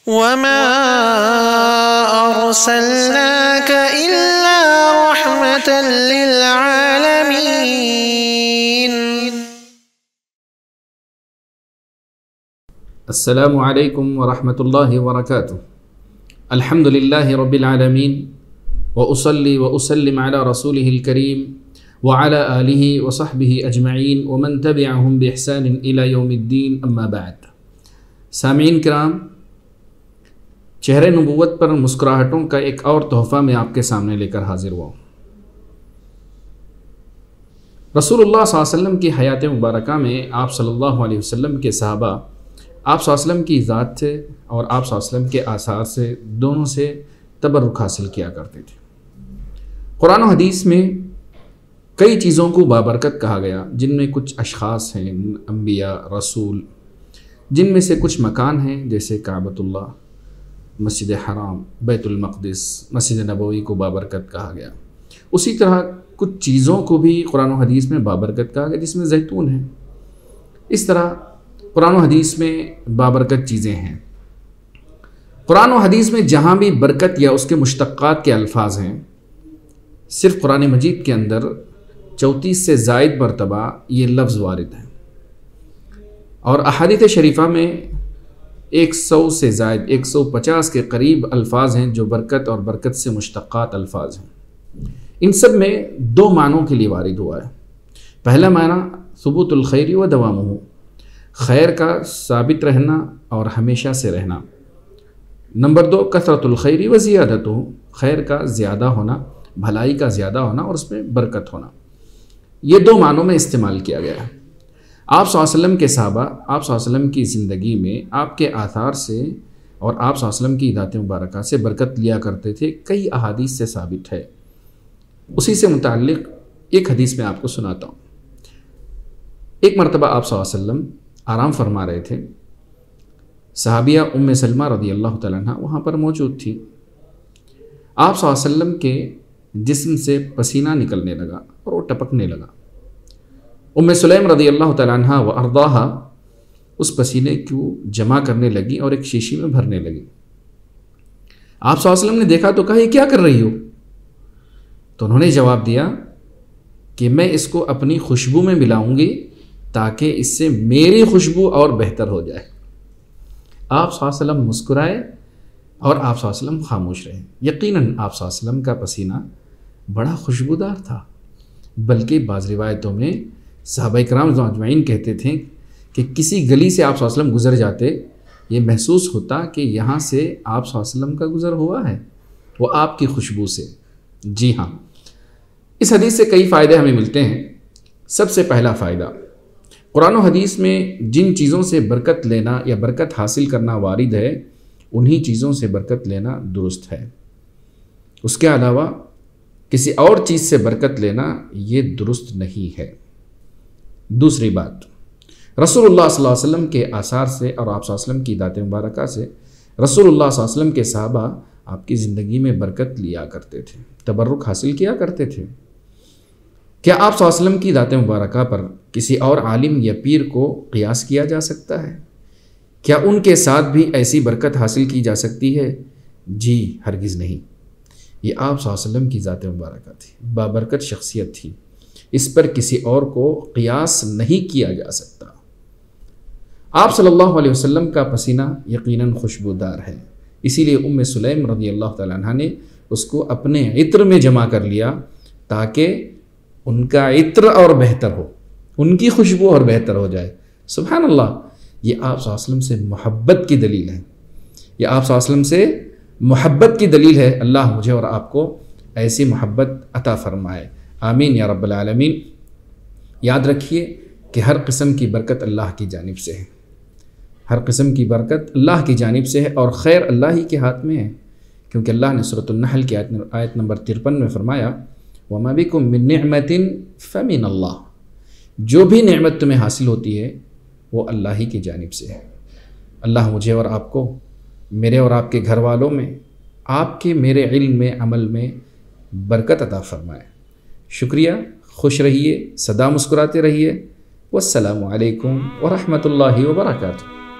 وما أرسلناك إلا رحمة للعالمين. السلام علیکم ورحمۃ اللہ وبرکاتہ. الحمد للہ رب العالمین وأصلی وأسلم علی رسولہ الکریم وعلی آلہ وصحبہ اجمعین ومن تبعہم بإحسان الی یوم الدین، اما بعد. سامعین کرام، چہرہ نبوت پر مسکراہٹوں کا ایک اور تحفہ میں آپ کے سامنے لے کر حاضر ہوا ہوں. رسول اللہ صلی اللہ علیہ وسلم کی حیات مبارکہ میں آپ صلی اللہ علیہ وسلم کے صحابہ آپ صلی اللہ علیہ وسلم کی ذات سے اور آپ صلی اللہ علیہ وسلم کے آثار سے دونوں سے تبرک حاصل کیا کرتے تھے. قرآن و حدیث میں کئی چیزوں کو بابرکت کہا گیا، جن میں کچھ اشخاص ہیں، انبیاء، رسول، جن میں سے کچھ مکان ہیں جیسے کعبۃ اللہ، مسجد حرام، بیت المقدس، مسجد نبوی کو بابرکت کہا گیا. اسی طرح کچھ چیزوں کو بھی قرآن و حدیث میں بابرکت کہا گیا، جس میں زیتون ہے. اس طرح قرآن و حدیث میں بابرکت چیزیں ہیں. قرآن و حدیث میں جہاں بھی برکت یا اس کے مشتقات کے الفاظ ہیں، صرف قرآن مجید کے اندر 34 سے زائد مرتبہ یہ لفظ وارد ہیں، اور احادیث شریفہ میں 100 سے زائد 150 کے قریب الفاظ ہیں جو برکت اور برکت سے مشتقات الفاظ ہیں. ان سب میں دو معنوں کے لیے وارد ہوا ہے. پہلا معنی ثبوت الخیر و دوامہ، خیر کا ثابت رہنا اور ہمیشہ سے رہنا. نمبر 2 کثرت الخیر و زیادتہ، خیر کا زیادہ ہونا، بھلائی کا زیادہ ہونا اور اس میں برکت ہونا. یہ دو معنوں میں استعمال کیا گیا ہے. آپ صلی اللہ علیہ وسلم کے صحابہ آپ صلی اللہ علیہ وسلم کی زندگی میں آپ کے آثار سے اور آپ صلی اللہ علیہ وسلم کی ذات مبارکہ سے برکت لیا کرتے تھے. کئی احادیث سے ثابت ہے. اسی سے متعلق ایک حدیث میں آپ کو سناتا ہوں. ایک مرتبہ آپ صلی اللہ علیہ وسلم آرام فرما رہے تھے. صحابیہ ام سلمہ رضی اللہ تعالیٰ عنہ وہاں پر موجود تھی. آپ صلی اللہ علیہ وسلم کے جسم سے پسینہ نکلنے لگا اور وہ ٹپکنے لگا. ام سلیم رضی اللہ تعالیٰ عنہ و ارضاہا اس پسینے کو جمع کرنے لگی اور ایک شیشی میں بھرنے لگی. آپ صلی اللہ علیہ وسلم نے دیکھا تو کہا، یہ کیا کر رہی ہو؟ تو انہوں نے جواب دیا کہ میں اس کو اپنی خوشبو میں ملاؤں گی تاکہ اس سے میری خوشبو اور بہتر ہو جائے. آپ صلی اللہ علیہ وسلم مسکرائے اور آپ صلی اللہ علیہ وسلم خاموش رہے. یقیناً آپ صلی اللہ علیہ وسلم کا پسینہ بڑا خوشبودار تھا، بلکہ بعض روایتوں میں صحابہ کرام اجمعین کہتے تھے کہ کسی گلی سے آپ صلی اللہ علیہ وسلم گزر جاتے، یہ محسوس ہوتا کہ یہاں سے آپ صلی اللہ علیہ وسلم کا گزر ہوا ہے، وہ آپ کی خوشبو سے. جی ہاں، اس حدیث سے کئی فائدے ہمیں ملتے ہیں. سب سے پہلا فائدہ، قرآن و حدیث میں جن چیزوں سے برکت لینا یا برکت حاصل کرنا وارد ہے، انہی چیزوں سے برکت لینا درست ہے. اس کے علاوہ کسی اور چیز سے برکت لینا یہ درست نہیں ہے. دوسری بات، رسول اللہ صلی اللہ علیہ وسلم کے آثار سے اور آپ صلی اللہ علیہ وسلم کی ذات مبارکہ سے رسول اللہ صلی اللہ علیہ وسلم کے صحابہ آپ کی زندگی میں برکت لیا کرتے تھے، تبرک حاصل کیا کرتے تھے. کیا آپ صلی اللہ علیہ وسلم کی ذات مبارکہ پر کسی اور عالم یا پیر کو قیاس کیا جا سکتا ہے؟ کیا ان کے ساتھ بھی ایسی برکت حاصل کی جا سکتی ہے؟ جی ہرگز نہیں. یہ آپ صلی اللہ علیہ وسلم کی ذات مبارکہ تھی، بابرکت شخصیت تھی. اس پر کسی اور کو قیاس نہیں کیا جا سکتا. آپ صلی اللہ علیہ وسلم کا پسینہ یقیناً خوشبودار ہے، اسی لیے ام سلیم رضی اللہ تعالیٰ عنہ نے اس کو اپنے عطر میں جمع کر لیا تاکہ ان کا عطر اور بہتر ہو، ان کی خوشبو اور بہتر ہو جائے. سبحان اللہ، یہ آپ صلی اللہ علیہ وسلم سے محبت کی دلیل ہے. یہ آپ صلی اللہ علیہ وسلم سے محبت کی دلیل ہے. اللہ مجھے اور آپ کو ایسی محبت عطا فرمائے. آمین یا رب العالمین. یاد رکھیے کہ ہر قسم کی برکت اللہ کی جانب سے ہے. ہر قسم کی برکت اللہ کی جانب سے ہے اور خیر اللہ ہی کے ہاتھ میں ہے، کیونکہ اللہ نے سورۃ النحل کی آیت نمبر 53 میں فرمایا وَمَا بِكُم مِّن نِعْمَةٍ فَمِنَ اللَّهِ، جو بھی نعمت تمہیں حاصل ہوتی ہے وہ اللہ ہی کی جانب سے ہے. اللہ مجھے اور آپ کو، میرے اور آپ کے گھر والوں میں، آپ کے میرے علم میں، عمل میں برکت عطا فرمائے. شکریہ. خوش رہیے، سدا مسکراتے رہیے. والسلام علیکم ورحمۃ اللہ وبرکاتہ.